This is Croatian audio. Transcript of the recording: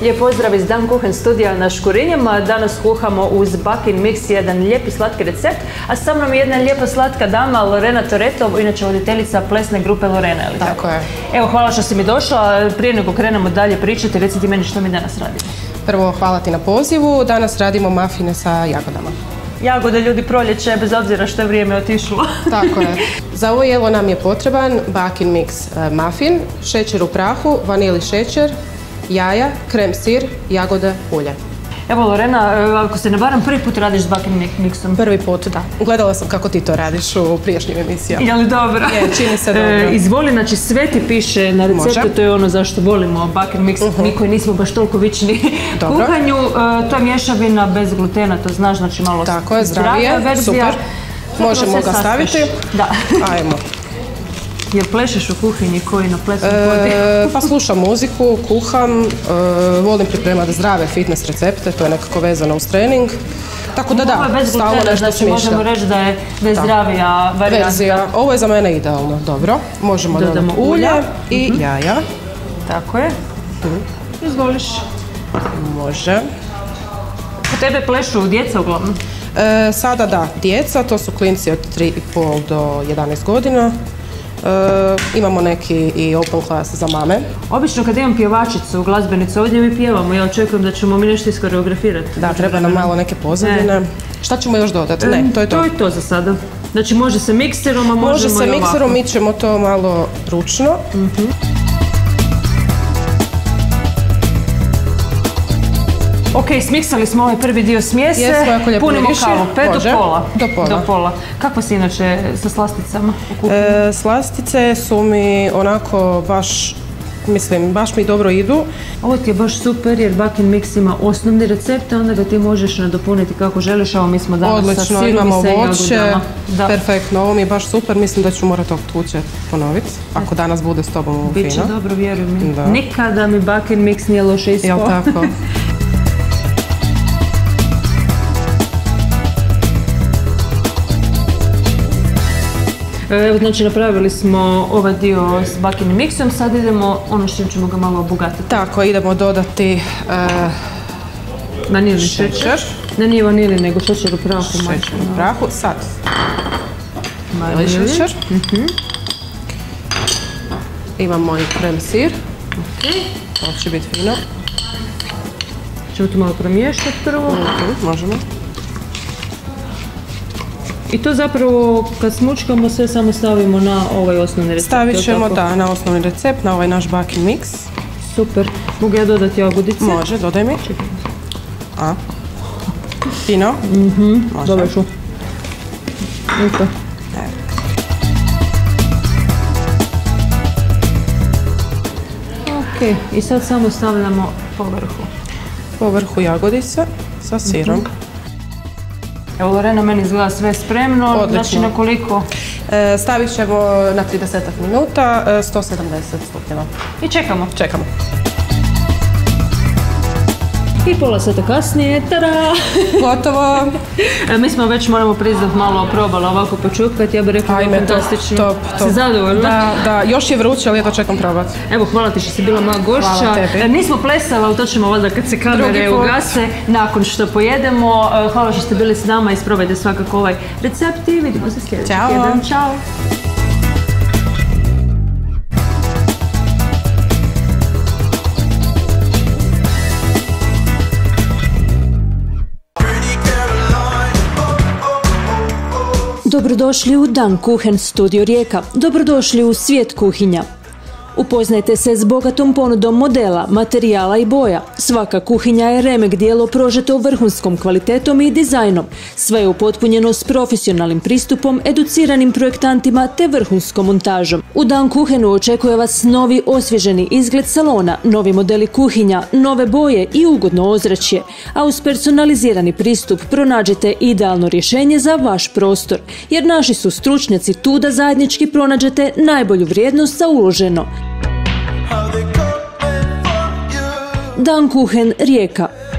Lijep pozdrav iz Dan Kuchen studija na Škurinjama. Danas kuhamo uz Bakin Mix jedan lijepi slatki recept, a sa mnom je jedna lijepa slatka dama, Lorena Toretto, inače voditeljica plesne grupe Lorena, ili tako? Tako je. Evo, hvala što si mi došla. Prije nego krenemo dalje pričati, reci ti meni što mi danas radimo. Prvo, hvala ti na pozivu. Danas radimo mafine sa jagodama. Jagode, ljudi, proljeće, bez obzira što je vrijeme otišlo. Tako je. Za ovo jelo nam je potreban Bakin Mix muffin, šećer u prahu, vanili šećer, jaja, krem sir, jagode, ulje. Evo, Lorena, ako se ne varam, prvi put radiš s Bakin Mixom? Prvi put, da. Gledala sam kako ti to radiš u prijašnjim emisijama. Je li dobro? Je, čini se dobro. Izvoli, znači sve ti piše na receptu, to je ono zašto volimo Bakin Mix, mi koji nismo baš toliko vični kuhanju. To je mješavina bez glutena, to znaš, znači malo tako je, zdravije, super. Možemo ga staviti. Da. Ajmo. Jel plešeš u kuhinji koji na plesnom podi? Pa slušam muziku, kuham, volim pripremati zdrave fitness recepte, to je nekako vezano uz trening. Tako da da, stalno nešto znači smišljam. možemo reći da je najzdravija varijanta. Ovo je za mene idealno, dobro. Možemo dodati ulje i jaja. Tako je. Izvoliš. Može. Kod tebe plešu djeca uglavnom? Sada da, djeca, to su klinci od 3,5 do 11 godina. Imamo neki i open class za mame. Obično kad imam pjevačicu, glazbenicu, ovdje mi pjevamo. Ja očekujem da ćemo mi nešto iskoreografirati. Da, treba nam malo neke pozadine. Šta ćemo još dodati? Ne, to je to. To je to za sada. Znači može se mikserom, a možemo i ovako. Može se mikserom, mi ćemo to malo ručno. Ok, smiksali smo ovaj prvi dio smjese, punimo kavu, 5 do pola. Kako si inače sa slasticama u kuhinji? Slastice su mi onako baš, mislim, baš mi dobro idu. Ovo ti je baš super jer Bakin Mix ima osnovni recept, onda ga ti možeš nadopuniti kako želiš, a ovo mi smo danas sa sirom i sa jagodama. Odlično, imamo voće, perfektno, ovo mi je baš super, mislim da ću morati ovog tuče ponoviti, ako danas bude s tobom ovo fino. Biće dobro, vjeruj mi. Nikada mi Bakin Mix nije loše ispao. Jel tako? Evo, znači napravili smo ovaj dio s Bakin Mixom, sad idemo ono s čim ćemo ga malo obogatiti. Tako, idemo dodati vanili šećer. Ne, nije vanili, nego šećer u prahu. Šećer u prahu, sad. Vanili šećer. Imamo i krem sir. To će biti fino. Ćemo to malo promiješati prvo. Možemo. I to zapravo kad smučkamo sve samo stavimo na ovaj osnovni recept. Stavit ćemo da, na osnovni recept, na ovaj naš Bakin Mix. Super. Mogu ja dodati jagodice? Može, dodaj mi. Fino? Dobro ću. Ok, i sad samo stavljamo povrhu. Povrhu jagodice sa sirom. Evo, Lorena, meni izgleda sve spremno. Odlično. Znači na koliko? Stavit ćemo na 30 minuta, 170 stupnjeva. I čekamo. Čekamo. I pola sata kasnije, tada! Gotovo! Mi smo već, moramo priznat, malo probali ovako počupkati, ja bih rekla da je fantastično. Top. Si zadovoljna? Da, još je vruće, ali ja to čekam probati. Evo, hvala ti što si bila moja gošća. Hvala tebi. Nismo plesali, ali to ćemo valjda kad se kamere ugase, nakon što pojedemo. Hvala što ste bili s nama, isprobajte svakako ovaj recept i vidimo se sljedeći tjedan. Ćao! Dobrodošli u Dan Kuchen studio Rijeka. Dobrodošli u svijet kuhinja. Upoznajte se s bogatom ponudom modela, materijala i boja. Svaka kuhinja je remek dijelo prožeto vrhunskom kvalitetom i dizajnom. Sve je upotpunjeno s profesionalnim pristupom, educiranim projektantima te vrhunskom montažom. U Dan Kuchenu očekuje vas novi osvježeni izgled salona, novi modeli kuhinja, nove boje i ugodno ozračje. A uz personalizirani pristup pronađete idealno rješenje za vaš prostor. Jer naši su stručnjaci tu da zajednički pronađete najbolju vrijednost za uloženo. Dan Kuchen Rijeka.